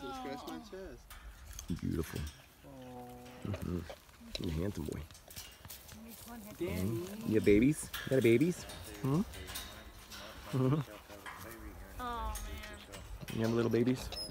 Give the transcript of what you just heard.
scratch my chest. Beautiful. You're a handsome boy. Danny. You have babies? You got babies? Hmm? Oh man. You have little babies?